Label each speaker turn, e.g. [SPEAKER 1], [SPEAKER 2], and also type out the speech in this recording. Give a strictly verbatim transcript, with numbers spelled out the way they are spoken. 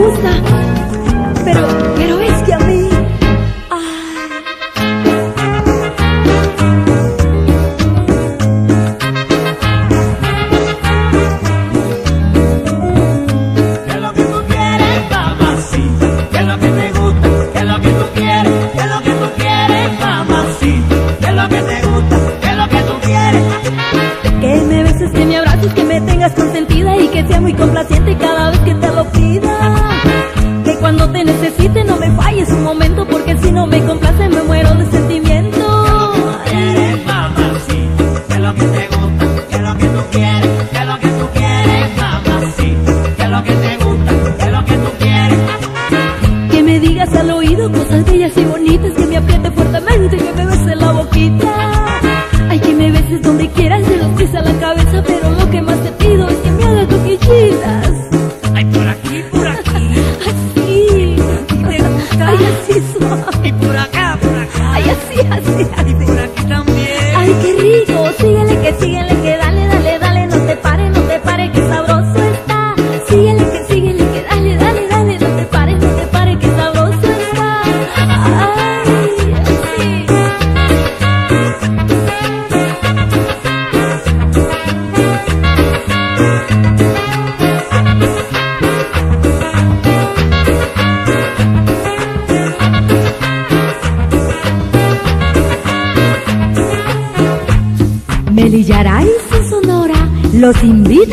[SPEAKER 1] gusta, pero, pero es que a mí,
[SPEAKER 2] consentida y que sea muy complaciente cada vez que te lo pida. Que cuando te necesite no me falles un momento, porque si no me complace me muero de sentimiento.
[SPEAKER 3] ¿Quieres, mamacita? ¿Qué es lo que te gusta? ¿Qué es lo que tú quieres? ¿Qué es lo que tú quieres, mamacita? ¿Qué es lo que te gusta? ¿Qué es lo que tú quieres?
[SPEAKER 2] Que me digas al oído cosas bellas y bonitas, que me apriete fuertemente y que me beses la boquita. Ay, que me beses donde quieras, de los pies a la cabeza, pero lo que más te pido es que me hagas coquillitas.
[SPEAKER 3] Ay, por aquí, por aquí.
[SPEAKER 2] Así,
[SPEAKER 3] ¿te gusta?
[SPEAKER 2] Ay, así suave.
[SPEAKER 3] Y por acá, por acá.
[SPEAKER 2] Ay, así, así, así.
[SPEAKER 3] Y por aquí también.
[SPEAKER 2] Ay, qué rico, síguele que síguele que dale, dale, dale, no te pare, no te pare, que sabroso está. Síguele que síguele que dale, dale, dale, no te pare, no te pare, que sabroso está. Ay, así. Melilla Araiza, Sonora, los invita